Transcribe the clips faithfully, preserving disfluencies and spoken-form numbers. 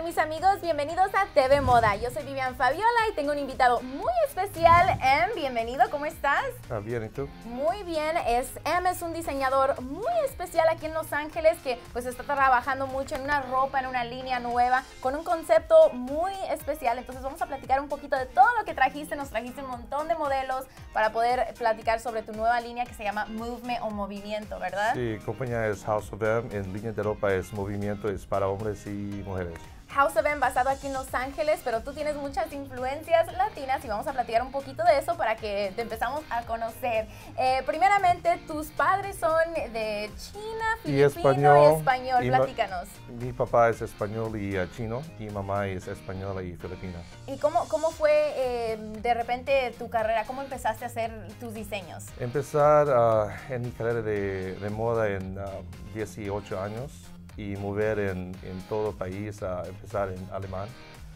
mis amigos? Bienvenidos a T V Moda. Yo soy Vivian Fabiola y tengo un invitado muy especial. Em, bienvenido, ¿cómo estás? Ah, bien, ¿y tú? Muy bien. Es, Em es un diseñador muy especial aquí en Los Ángeles que pues está trabajando mucho en una ropa, en una línea nueva, con un concepto muy especial. Entonces vamos a platicar un poquito de todo lo que trajiste. Nos trajiste un montón de modelos para poder platicar sobre tu nueva línea que se llama Movement o Movimiento, ¿verdad? Sí, compañía es House of M. En línea de ropa es movimiento, es para hombres y mujeres. House of M basado aquí en Los Ángeles, pero tú tienes muchas influencias latinas y vamos a platicar un poquito de eso para que te empezamos a conocer. Eh, primeramente, tus padres son de China, filipino y español. Y español. Y Platícanos. Mi papá es español y uh, chino, y mamá es española y filipina. ¿Y cómo, cómo fue eh, de repente tu carrera? ¿Cómo empezaste a hacer tus diseños? Empezar uh, en mi carrera de, de moda en uh, dieciocho años. Y mover en, en todo el país, a empezar en alemán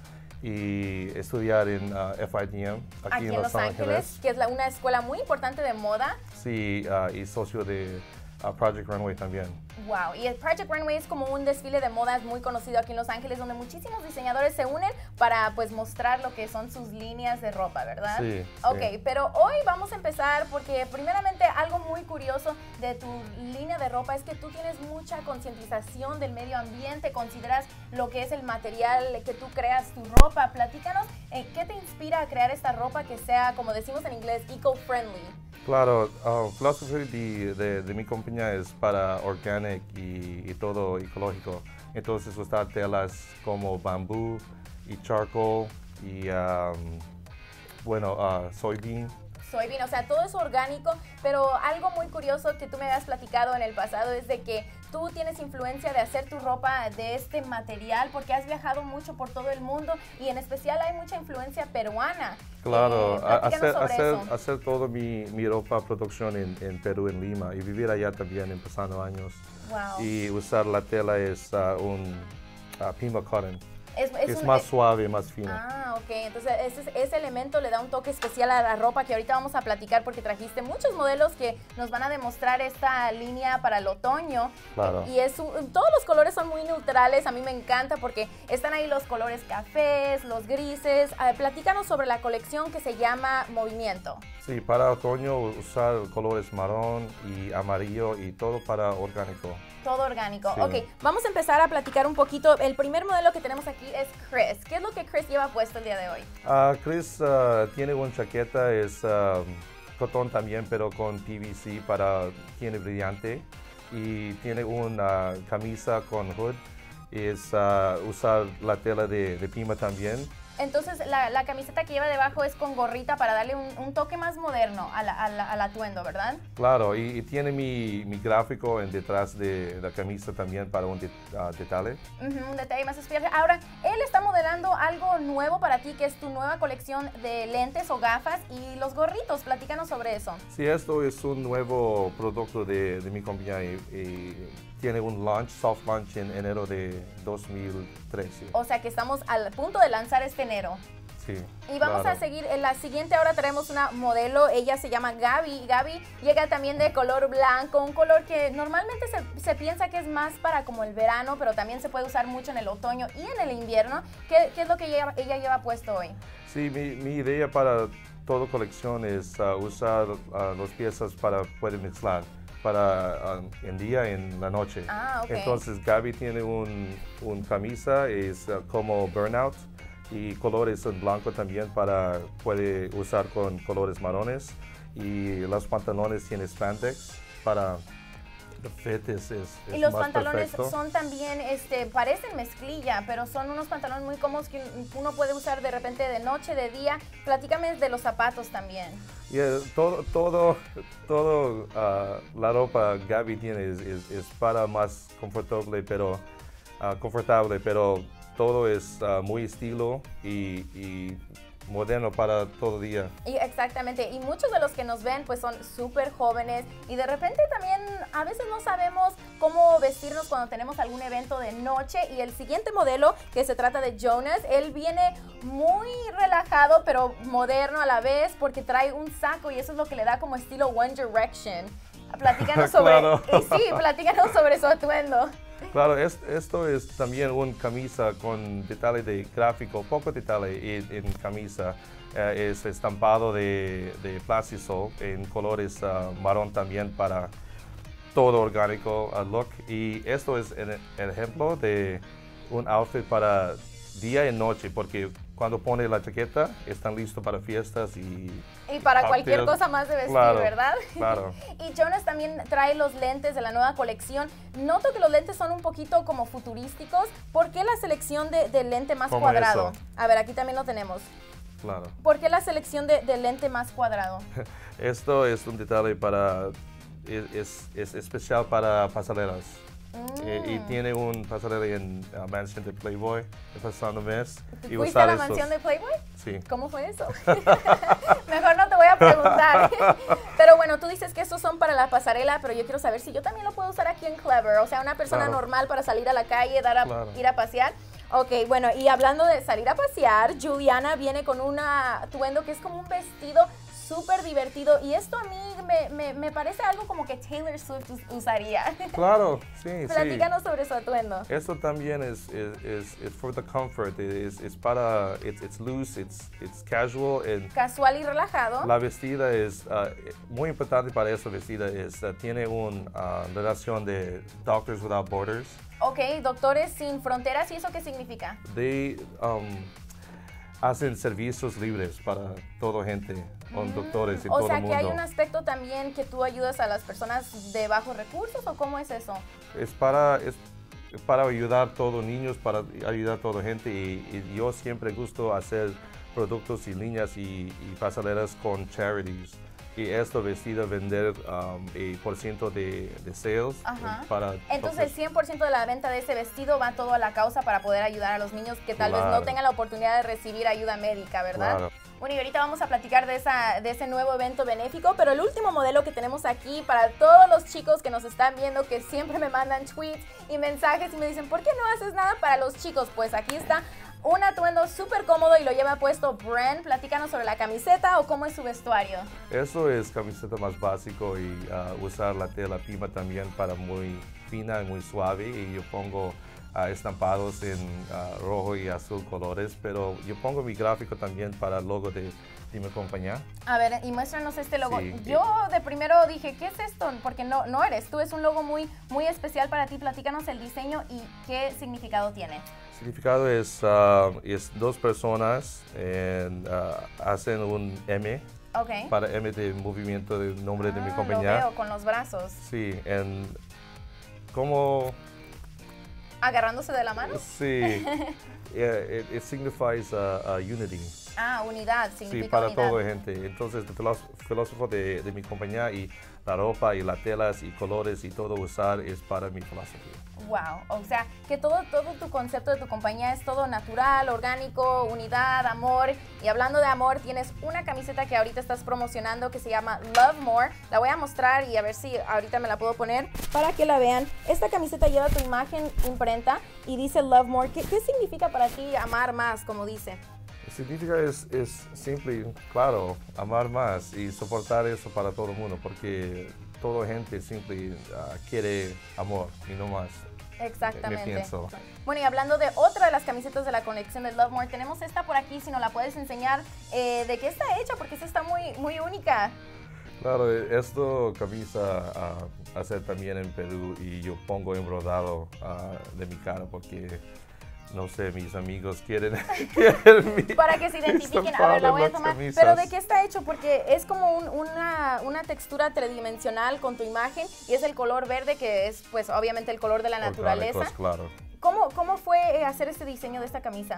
y estudiar en uh, F I D M aquí, aquí en, en Los, Los Ángeles, Ángeles, que es la, una escuela muy importante de moda. Sí, uh, y socio de uh, Project Runway también. Wow, y el Project Runway es como un desfile de modas muy conocido aquí en Los Ángeles, donde muchísimos diseñadores se unen para pues mostrar lo que son sus líneas de ropa, ¿verdad? Sí. Ok, sí. pero hoy vamos a empezar porque primeramente algo muy curioso de tu línea de ropa es que tú tienes mucha concientización del medio ambiente, consideras lo que es el material que tú creas tu ropa. Platícanos, eh, ¿qué te inspira a crear esta ropa que sea, como decimos en inglés, eco-friendly? Claro, la uh, filosofía de, de, de mi compañía es para organic y, y todo ecológico. Entonces usar telas como bambú y charcoal y um, bueno, uh, soybean. Soybean, o sea, todo es orgánico, pero algo muy curioso que tú me habías platicado en el pasado es de que tú tienes influencia de hacer tu ropa de este material porque has viajado mucho por todo el mundo y en especial hay mucha influencia peruana. Claro, eh, hacer, hacer, eso. hacer toda mi, mi ropa producción en, en Perú, en Lima, y vivir allá también empezando años. Wow. Y usar la tela es uh, un uh, Pima Cotton. Es, es, es un, más es, suave, más fino. Ah, ok. Entonces ese, ese elemento le da un toque especial a la ropa que ahorita vamos a platicar porque trajiste muchos modelos que nos van a demostrar esta línea para el otoño. Claro. Y es un, todos los colores son muy neutrales. A mí me encanta porque están ahí los colores cafés, los grises. A ver, platícanos sobre la colección que se llama Movimiento. Sí, para otoño usar colores marrón y amarillo y todo para orgánico. Todo orgánico. Sí. Ok, vamos a empezar a platicar un poquito. El primer modelo que tenemos aquí es Chris. ¿Qué es lo que Chris lleva puesto el día de hoy? Uh, Chris uh, tiene una chaqueta, es uh, cotón también, pero con P V C para tiene brillante. Y tiene una camisa con hood. Es uh, usar la tela de, de Pima también. Entonces la, la camiseta que lleva debajo es con gorrita para darle un, un toque más moderno a la, a la, al atuendo, ¿verdad? Claro, y, y tiene mi, mi gráfico en detrás de la camisa también para un de, uh, detalle. Uh-huh, un detalle más especial. Ahora, él está modelando algo nuevo para ti, que es tu nueva colección de lentes o gafas y los gorritos. Platícanos sobre eso. Sí, esto es un nuevo producto de, de mi compañía y, y tiene un launch, soft launch en enero de dos mil trece. O sea que estamos al punto de lanzar este enero. Sí. Y vamos claro. a seguir, en la siguiente ahora traemos una modelo, ella se llama Gaby. Gaby llega también de color blanco, un color que normalmente se, se piensa que es más para como el verano, pero también se puede usar mucho en el otoño y en el invierno. ¿Qué, qué es lo que ella, ella lleva puesto hoy? Sí, mi, mi idea para toda colección es uh, usar uh, las piezas para poder mezclar. Para um, en día y en la noche. Ah, okay. Entonces Gaby tiene un, un camisa, es uh, como burnout y colores en blanco también para puede usar con colores marrones y los pantalones tienen spandex para el fit es, es, es y los más pantalones perfecto. son también, este, parecen mezclilla, pero son unos pantalones muy cómodos que uno puede usar de repente de noche, de día. Platícame de los zapatos también. Yeah, todo, todo, todo uh, la ropa Gaby tiene es, es, es para más confortable, pero uh, confortable, pero todo es uh, muy estilo y, y moderno para todo día. Y exactamente, y muchos de los que nos ven pues son súper jóvenes y de repente también a veces no sabemos cómo vestirnos cuando tenemos algún evento de noche. Y el siguiente modelo, que se trata de Jonas, él viene muy relajado pero moderno a la vez porque trae un saco y eso es lo que le da como estilo One Direction. Platícanos sobre, Claro. y sí, platícanos sobre su atuendo. Claro, es, esto es también una camisa con detalle de gráfico, poco detalle en, en camisa. Uh, es estampado de, de Plastisol en colores uh, marrón también para todo orgánico uh, look. Y esto es el, el ejemplo de un outfit para día y noche, porque cuando pone la chaqueta están listos para fiestas y... Y para cualquier cosa más de vestir, claro, ¿verdad? Claro. Y Jonas también trae los lentes de la nueva colección. Noto que los lentes son un poquito como futurísticos. ¿Por qué la selección de, de lente más ¿Cómo cuadrado? eso? A ver, aquí también lo tenemos. Claro. ¿Por qué la selección de, de lente más cuadrado? Esto es un detalle para... Es, es, es especial para pasarelas. Mm. Eh, y tiene un pasarela en la mansión de Playboy el pasado mes. ¿Fuiste usar a la estos. mansión de Playboy? Sí. ¿Cómo fue eso? Mejor no te voy a preguntar. Pero bueno, tú dices que estos son para la pasarela, pero yo quiero saber si yo también lo puedo usar aquí en Clever. O sea, una persona claro. normal para salir a la calle, dar a, claro. ir a pasear. Ok, bueno, y hablando de salir a pasear, Juliana viene con un atuendo que es como un vestido súper divertido, y esto a mí me, me, me parece algo como que Taylor Swift usaría. Claro, sí, Platícanos sí. sobre su atuendo. Esto también es, es, es, es for the comfort, es, es para, it's, it's loose, it's, it's casual. And casual y relajado. La vestida es, uh, muy importante para esta vestida, es, uh, tiene una uh, relación de Doctors Without Borders. Ok, Doctores Sin Fronteras, ¿y eso qué significa? They, um, hacen servicios libres para toda gente, con mm, doctores y todo el mundo. O sea, que hay un aspecto también que tú ayudas a las personas de bajos recursos, ¿o cómo es eso? Es para, es para ayudar a todos los niños, para ayudar a toda gente, y, y yo siempre gusto hacer productos y líneas y, y pasarelas con charities. Y esto vestido vender um, el por ciento de, de sales. Ajá. Para Entonces el cien por ciento de la venta de ese vestido va todo a la causa para poder ayudar a los niños que tal claro. vez no tengan la oportunidad de recibir ayuda médica, ¿verdad? Claro. Bueno, y ahorita vamos a platicar de, esa, de ese nuevo evento benéfico, pero el último modelo que tenemos aquí para todos los chicos que nos están viendo, que siempre me mandan tweets y mensajes y me dicen, ¿por qué no haces nada para los chicos? Pues aquí está un atuendo súper cómodo y lo lleva puesto Bren. Platícanos sobre la camiseta o cómo es su vestuario. Eso es camiseta más básico, y uh, usar la tela pima también para muy fina y muy suave, y yo pongo Uh, estampados en uh, rojo y azul colores, pero yo pongo mi gráfico también para el logo de, de mi compañía. A ver, y muéstranos este logo. Sí, yo de primero dije, ¿qué es esto? Porque no, no eres tú, es un logo muy, muy especial para ti. Platícanos el diseño y qué significado tiene. El significado es, uh, es dos personas and, uh, hacen un M. Okay. Para M de movimiento del nombre ah, de mi compañía. Lo veo con los brazos. Sí, and como... ¿Agarrándose de la mano? Sí, yeah, it, it signifies uh, uh, unity. Ah, unidad, significa Sí, para unidad. toda la gente. Entonces, el filósofo de, de mi compañía, y la ropa y las telas y colores y todo usar es para mi filosofía. Wow, o sea, que todo, todo tu concepto de tu compañía es todo natural, orgánico, unidad, amor. Y hablando de amor, tienes una camiseta que ahorita estás promocionando que se llama Love More. La voy a mostrar y a ver si ahorita me la puedo poner para que la vean. Esta camiseta lleva tu imagen imprenta y dice Love More. ¿Qué, qué significa para ti amar más, como dice? Significa es, es simple, claro, amar más y soportar eso para todo el mundo, porque toda gente simple uh, quiere amor y no más. Exactamente. Me pienso. Bueno, y hablando de otra de las camisetas de la colección de Love More, tenemos esta por aquí, si nos la puedes enseñar, eh, ¿de qué está hecha? Porque esta está muy, muy única. Claro, esto camisa uh, hacer también en Perú, y yo pongo embrodado uh, de mi cara porque... No sé, mis amigos quieren, quieren mi para que se identifiquen. A ver, la voy a tomar. Pero ¿de qué está hecho? Porque es como un, una, una textura tridimensional con tu imagen, y es el color verde, que es pues obviamente el color de la naturaleza. Orgánicos, claro. ¿Cómo, ¿Cómo fue hacer este diseño de esta camisa?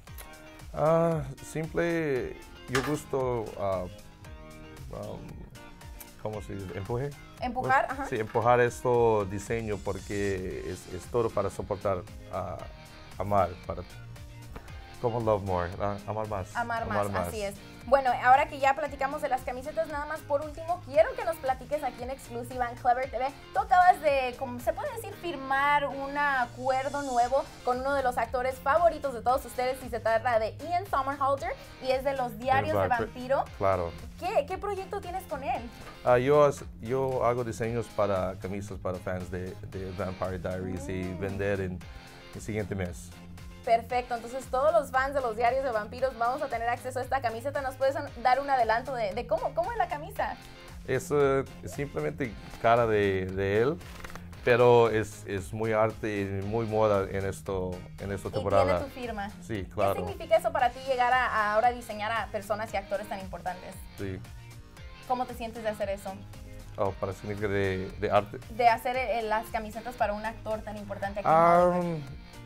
Uh, simple, yo gusto, uh, um, ¿cómo se dice? ¿Empuje? ¿Empujar? Pues, ajá. Sí, empujar esto diseño porque es, es todo para soportar. Uh, Amar, para, como Love More, uh, amar más. Amar, amar más, más, así es. Bueno, ahora que ya platicamos de las camisetas, nada más por último, quiero que nos platiques aquí en exclusiva en Clever T V. Tú acabas de, como se puede decir, firmar un acuerdo nuevo con uno de los actores favoritos de todos ustedes, y se trata de Ian Somerhalder, y es de los Diarios de Vampiro. Claro. ¿Qué, qué proyecto tienes con él? Uh, yo, yo hago diseños para camisas para fans de, de Vampire Diaries mm. y vender en el siguiente mes. Perfecto, entonces todos los fans de los Diarios de Vampiros vamos a tener acceso a esta camiseta. ¿Nos puedes dar un adelanto de, de cómo, cómo es la camisa? Es uh, simplemente cara de, de él, pero es, es muy arte y muy moda en, esto, en esta temporada. Y tiene tu firma. Sí, claro. ¿Qué significa eso para ti, llegar a, a ahora diseñar a personas y actores tan importantes? Sí. ¿Cómo te sientes de hacer eso? Oh, para significar de, de arte. De hacer eh, las camisetas para un actor tan importante aquí um, en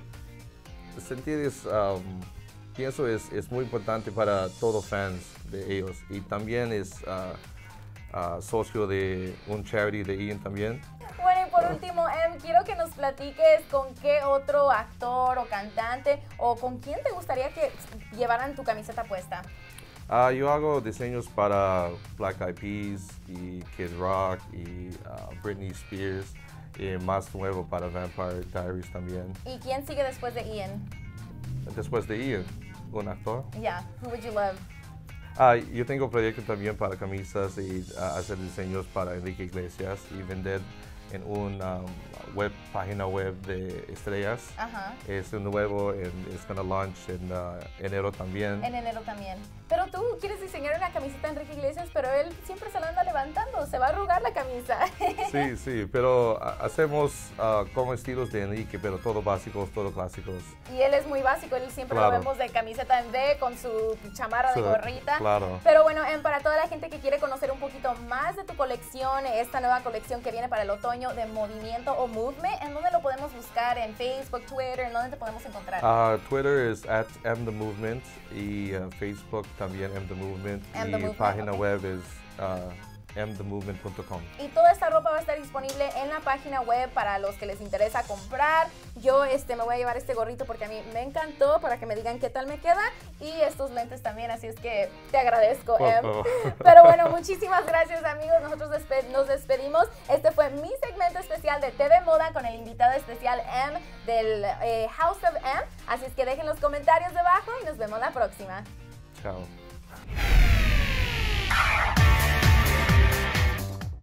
sentir es, um, pienso es, es muy importante para todos fans de ellos, y también es uh, uh, socio de un charity de Ian también. Bueno, y por último, Em, quiero que nos platiques con qué otro actor o cantante o con quién te gustaría que llevaran tu camiseta puesta. Uh, yo hago diseños para Black Eyed Peas y Kid Rock y uh, Britney Spears. Y más nuevo para Vampire Diaries también. ¿Y quién sigue después de Ian? Después de Ian, un actor. Ya, yeah. Who would you love? Ah, yo tengo proyectos también para camisas y uh, hacer diseños para Enrique Iglesias y vender en una um, web, página web de estrellas. Ajá. Es un nuevo, es gonna launch en uh, enero también. En enero también. Pero tú quieres diseñar una camiseta de Enrique Iglesias, pero él siempre se la anda levantando, se va a arrugar la camisa. Sí, sí, pero uh, hacemos uh, como estilos de Enrique, pero todo básicos, todo clásicos. Y él es muy básico, él siempre claro. lo vemos de camiseta en V, con su chamarra sí, de gorrita. Claro. Pero bueno, em, para toda la gente que quiere conocer un poquito más de tu colección, esta nueva colección que viene para el otoño de Movimiento o Movement, ¿en dónde lo podemos buscar? ¿En Facebook, Twitter? ¿En dónde te podemos encontrar? Uh, Twitter es at M The Movement y uh, Facebook también M The Movement. M y The Movement, página okay. web es uh, m the movement punto com. Y toda esta ropa va a estar disponible en la página web para los que les interesa comprar. Yo este, me voy a llevar este gorrito porque a mí me encantó, para que me digan qué tal me queda. Y estos lentes también, así es que te agradezco, Em. Pero bueno, muchísimas gracias, amigos. Nosotros despe nos despedimos. Este fue mi segmento especial de T V Moda con el invitado especial Em del eh, House of Em. Así es que dejen los comentarios debajo y nos vemos la próxima. Chao.